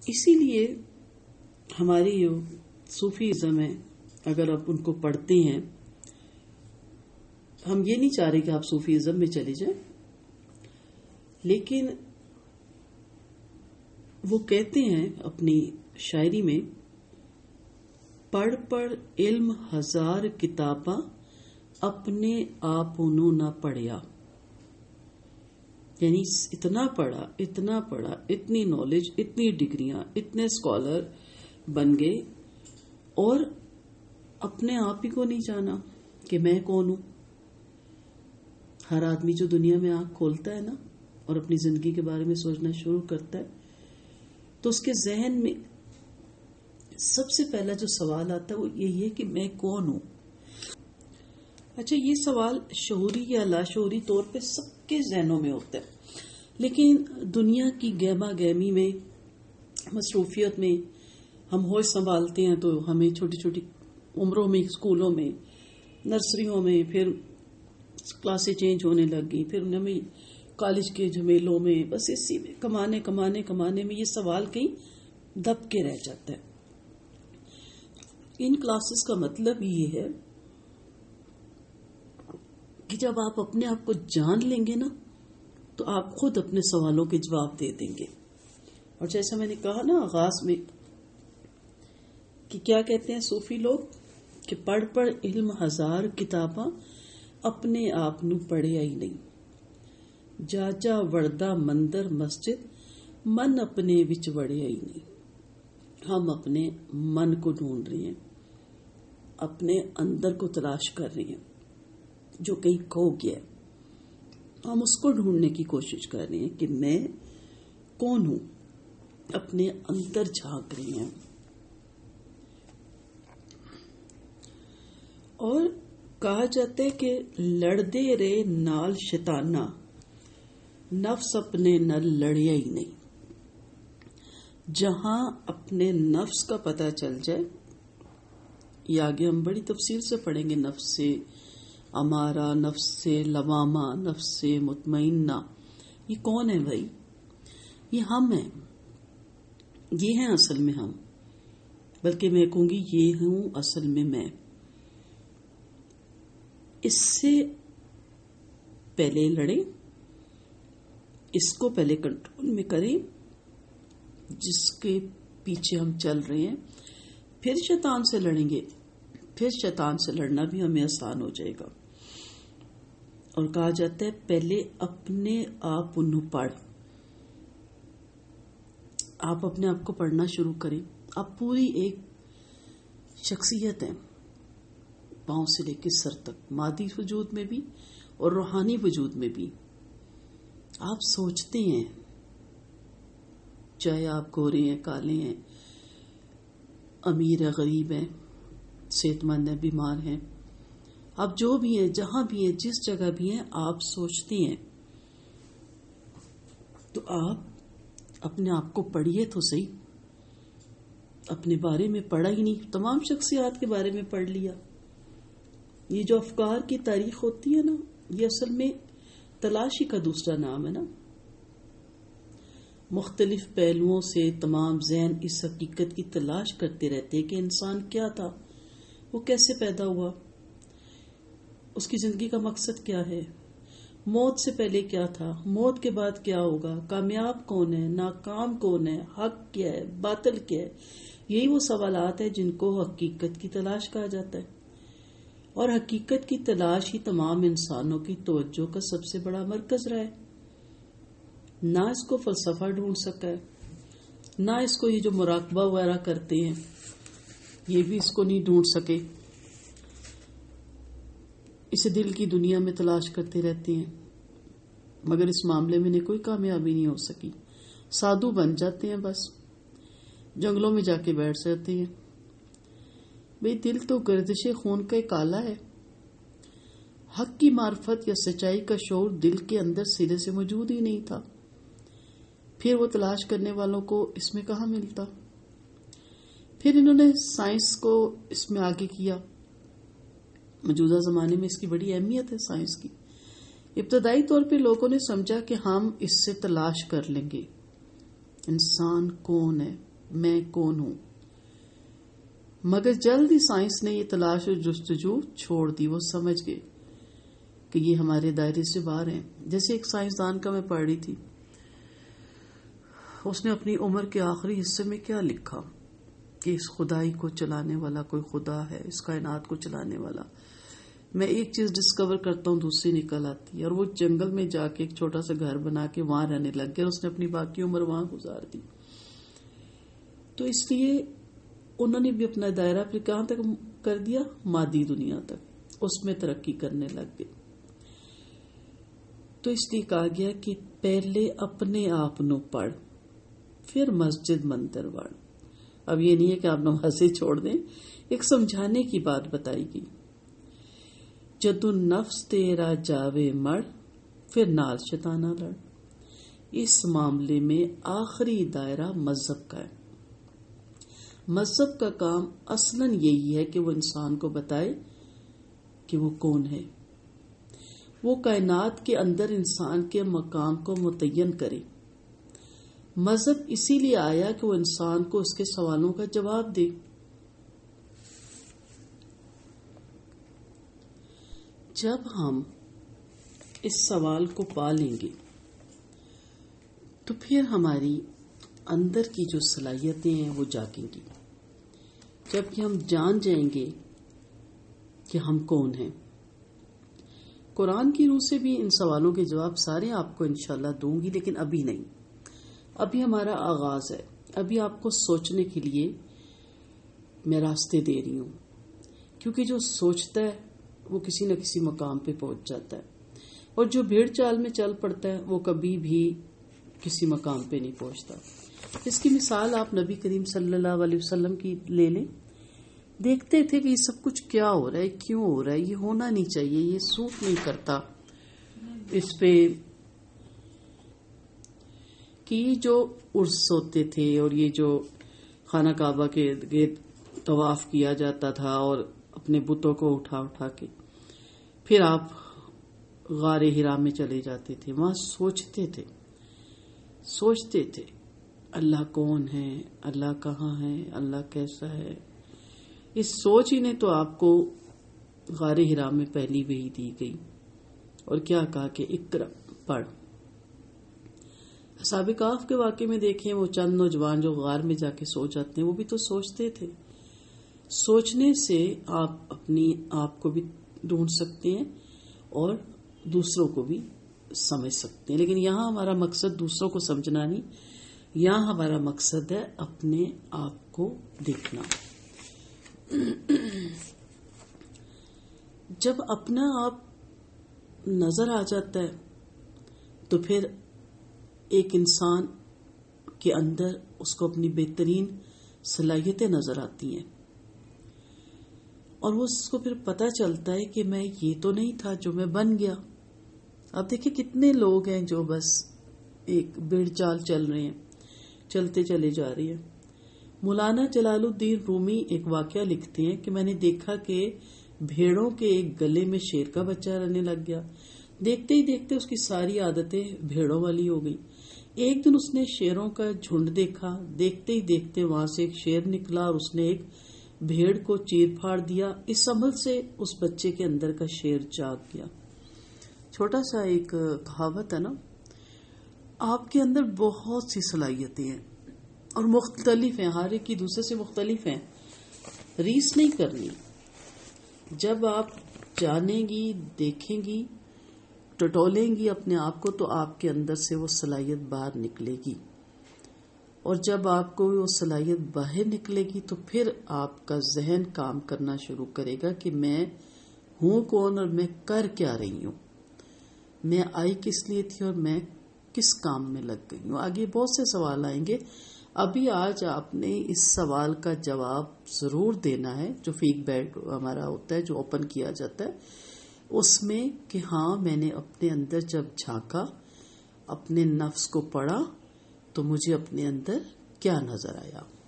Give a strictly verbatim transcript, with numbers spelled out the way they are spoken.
اسی لیے ہماری جو صوفیزم ہے، اگر آپ ان کو پڑھتے ہیں، ہم یہ نہیں چاہ رہے کہ آپ صوفیزم میں چلے جائیں، لیکن وہ کہتے ہیں اپنی شاعری میں، پڑھ پڑھ علم ہزار کتاباں اپنے آپ انہوں نہ پڑھیا. یعنی اتنا پڑھا اتنا پڑھا اتنی نالج، اتنی ڈگریاں، اتنے اسکالر بن گئے اور اپنے آپ ہی کو نہیں جانا کہ میں کون ہوں. ہر آدمی جو دنیا میں آنکھ کھولتا ہے نا اور اپنی زندگی کے بارے میں سوچنا شروع کرتا ہے تو اس کے ذہن میں سب سے پہلا جو سوال آتا ہے وہ یہی ہے کہ میں کون ہوں. اچھا، یہ سوال شعوری یا لاشعوری طور پہ سب کے ذہنوں میں ہوتا ہے، لیکن دنیا کی گہما گہمی میں، مصروفیت میں ہم ہوش سنبھالتے ہیں تو ہمیں چھوٹی چھوٹی عمروں میں، اسکولوں میں، نرسریوں میں، پھر کلاسیں چینج ہونے لگ گئی، پھر ہمیں کالج کے جھمیلوں میں، بس اسی میں کمانے کمانے کمانے میں یہ سوال کہیں دب کے رہ جاتا ہے. ان کلاسز کا مطلب یہ ہے کہ جب آپ اپنے آپ کو جان لیں گے نا تو آپ خود اپنے سوالوں کے جواب دے دیں گے. اور جیسا میں نے کہا نا آغاز میں کہ کیا کہتے ہیں صوفی لوگ کہ پڑھ پڑھ علم ہزار کتاباں اپنے آپ نو پڑھیا ہی نہیں. جا جا وردہ مندر مسجد من اپنے وچ وڑیا ہی نہیں. ہم اپنے من کو ڈھونڈ رہے ہیں، اپنے اندر کو تلاش کر رہے ہیں جو کہیں کھو گیا ہے. ہم اس کو ڈھونڈنے کی کوشش کر رہے ہیں کہ میں کون ہوں، اپنے اندر جھانک رہے ہیں. اور کہا جاتا ہے کہ لڑدے رے نال شیطانہ نفس اپنے نل لڑیا ہی نہیں. جہاں اپنے نفس کا پتہ چل جائے، یہ آگے ہم بڑی تفصیل سے پڑھیں گے، نفس سے امارہ، نفس سے لوامہ، نفس سے مطمئنہ، یہ کون ہے بھائی؟ یہ ہم ہیں، یہ ہیں اصل میں ہم، بلکہ میں کہوں گی یہ ہوں اصل میں میں. اس سے پہلے لڑیں، اس کو پہلے کنٹرول میں کریں جس کے پیچھے ہم چل رہے ہیں، پھر شیطان سے لڑیں گے، پھر شیطان سے لڑنا بھی ہمیں آسان ہو جائے گا. اور کہا جاتا ہے پہلے اپنے آپ انہوں پڑھ. آپ اپنے آپ کو پڑھنا شروع کریں. آپ پوری ایک شخصیت ہیں، پاؤں سے لے کے سر تک، مادی وجود میں بھی اور روحانی وجود میں بھی. آپ سوچتے ہیں، چاہے آپ گورے ہیں، کالے ہیں، امیر ہیں، غریب ہیں، صحت مند ہیں، بیمار ہیں، آپ جو بھی ہیں، جہاں بھی ہیں، جس جگہ بھی ہیں، آپ سوچتے ہیں. تو آپ اپنے آپ کو پڑھیے تو صحیح. اپنے بارے میں پڑھا ہی نہیں، تمام شخصیات کے بارے میں پڑھ لیا. یہ جو افکار کی تاریخ ہوتی ہے نا، یہ اصل میں تلاشی کا دوسرا نام ہے نا. مختلف پہلوؤں سے تمام ذہن اس حقیقت کی تلاش کرتے رہتے کہ انسان کیا تھا، وہ کیسے پیدا ہوا، اس کی زندگی کا مقصد کیا ہے، موت سے پہلے کیا تھا، موت کے بعد کیا ہوگا، کامیاب کون ہے، ناکام کون ہے، حق کیا ہے، باطل کیا ہے. یہی وہ سوالات ہیں جن کو حقیقت کی تلاش کہا جاتا ہے. اور حقیقت کی تلاش ہی تمام انسانوں کی توجہ کا سب سے بڑا مرکز رہا ہے. نہ اس کو فلسفہ ڈھونڈ سکا ہے، نہ اس کو یہ جو مراقبہ وغیرہ کرتے ہیں یہ بھی اس کو نہیں ڈھونڈ سکے. اسے دل کی دنیا میں تلاش کرتے رہتے ہیں، مگر اس معاملے میں انہیں کوئی کامیابی نہیں ہو سکی. سادھو بن جاتے ہیں، بس جنگلوں میں جا کے بیٹھ جاتے ہیں. بھئی دل تو گردش خون کا ایک آلہ ہے. حق کی معرفت یا سچائی کا شعور دل کے اندر سرے سے موجود ہی نہیں تھا. پھر وہ تلاش کرنے والوں کو اس میں کہاں ملتا. پھر انہوں نے سائنس کو اس میں آگے کیا. موجودہ زمانے میں اس کی بڑی اہمیت ہے سائنس کی. ابتدائی طور پہ لوگوں نے سمجھا کہ ہم اس سے تلاش کر لیں گے انسان کون ہے. میں کون ہوں، مگر جلد ہی سائنس نے یہ تلاش اور جستجو چھوڑ دی. وہ سمجھ گئے کہ یہ ہمارے دائرے سے باہر ہیں. جیسے ایک سائنسدان کا میں پڑھ رہی تھی، اس نے اپنی عمر کے آخری حصے میں کیا لکھا کہ اس خدائی کو چلانے والا کوئی خدا ہے، اس کائنات کو چلانے والا. میں ایک چیز ڈسکور کرتا ہوں دوسری نکل آتی ہے، اور وہ جنگل میں جا کے ایک چھوٹا سا گھر بنا کے وہاں رہنے لگ گیا. اس نے اپنی باقی عمر وہاں گزار دی. تو اس لیے انہوں نے بھی اپنا دائرہ پھر کہاں تک کر دیا، مادی دنیا تک، اس میں ترقی کرنے لگ گئے. تو اس لیے کہا گیا کہ پہلے اپنے آپ نو پڑھ پھر مسجد مندر وڑ. اب یہ نہیں ہے کہ آپ نمازیں چھوڑ دیں، ایک سمجھانے کی بات بتائی گئی. جدو نفس تیرا جاوے مڑ پھر نال شیطانہ لڑ. اس معاملے میں آخری دائرہ مذہب کا ہے. مذہب کا کام اصلاً یہی ہے کہ وہ انسان کو بتائے کہ وہ کون ہے، وہ کائنات کے اندر انسان کے مقام کو متعین کرے. مذہب اسی لیے آیا کہ وہ انسان کو اس کے سوالوں کا جواب دے. جب ہم اس سوال کو پا لیں گے تو پھر ہماری اندر کی جو صلاحیتیں ہیں وہ جاگیں گی، جبکہ ہم جان جائیں گے کہ ہم کون ہیں. قرآن کی روح سے بھی ان سوالوں کے جواب سارے آپ کو انشاءاللہ دوں گی، لیکن ابھی نہیں. ابھی ہمارا آغاز ہے. ابھی آپ کو سوچنے کے لیے میں راستے دے رہی ہوں، کیونکہ جو سوچتا ہے وہ کسی نہ کسی مقام پہ پہنچ جاتا ہے، اور جو بھیڑ چال میں چل پڑتا ہے وہ کبھی بھی کسی مقام پہ نہیں پہنچتا. اس کی مثال آپ نبی کریم صلی اللہ علیہ وسلم کی لے لیں. دیکھتے تھے کہ یہ سب کچھ کیا ہو رہا ہے، کیوں ہو رہا ہے، یہ ہونا نہیں چاہیے، یہ سوٹ نہیں کرتا. اس پہ کہ یہ جو عرس ہوتے تھے اور یہ جو خانہ کعبہ کے گرد طواف کیا جاتا تھا اور اپنے بتوں کو اٹھا اٹھا کے پھر آپ غار ہرا میں چلے جاتے تھے، وہاں سوچتے تھے سوچتے تھے اللہ کون ہے، اللہ کہاں ہے، اللہ کیسا ہے. اس سوچ ہی نے تو آپ کو غار ہرا میں پہلی وحی دی گئی، اور کیا کہا کہ اقرا پڑھ. اصحاب کہف کے واقعے میں دیکھیں، وہ چند نوجوان جو غار میں جا کے سو جاتے ہیں، وہ بھی تو سوچتے تھے. سوچنے سے آپ اپنی آپ کو بھی ڈھونڈ سکتے ہیں اور دوسروں کو بھی سمجھ سکتے ہیں. لیکن یہاں ہمارا مقصد دوسروں کو سمجھنا نہیں، یہاں ہمارا مقصد ہے اپنے آپ کو دیکھنا. جب اپنا آپ نظر آ جاتا ہے تو پھر ایک انسان کے اندر اس کو اپنی بہترین صلاحیتیں نظر آتی ہیں، اور وہ اس کو پھر پتہ چلتا ہے کہ میں یہ تو نہیں تھا جو میں بن گیا. آپ دیکھیں کتنے لوگ ہیں جو بس ایک بھیڑ چال چل رہے ہیں، چلتے چلے جا رہے ہیں. مولانا جلال الدین رومی ایک واقعہ لکھتے ہیں کہ میں نے دیکھا کہ بھیڑوں کے ایک گلے میں شیر کا بچہ رہنے لگ گیا. دیکھتے ہی دیکھتے اس کی ساری عادتیں بھیڑوں والی ہو گئی. ایک دن اس نے شیروں کا جھنڈ دیکھا، دیکھتے ہی دیکھتے وہاں سے ایک شیر نکلا اور اس نے ایک بھیڑ کو چیر پھاڑ دیا. اس عمل سے اس بچے کے اندر کا شیر جاگ گیا. چھوٹا سا ایک کہاوت ہے نا، آپ کے اندر بہت سی صلاحیتیں ہیں اور مختلف ہیں، ہر ایک کی دوسرے سے مختلف ہیں. ریس نہیں کرنی. جب آپ جانیں گی، دیکھیں گی، ٹٹولیں گی اپنے آپ کو، تو آپ کے اندر سے وہ صلاحیت باہر نکلے گی. اور جب آپ کو وہ صلاحیت باہر نکلے گی تو پھر آپ کا ذہن کام کرنا شروع کرے گا کہ میں ہوں کون اور میں کر کیا رہی ہوں، میں آئی کس لیے تھی اور میں کس کام میں لگ گئی ہوں. آگے بہت سے سوال آئیں گے. ابھی آج آپ نے اس سوال کا جواب ضرور دینا ہے جو فیک بیٹ ہمارا ہوتا ہے، جو اوپن کیا جاتا ہے، اس میں کہ ہاں میں نے اپنے اندر جب جھانکا، اپنے نفس کو پڑھا، تو مجھے اپنے اندر کیا نظر آیا.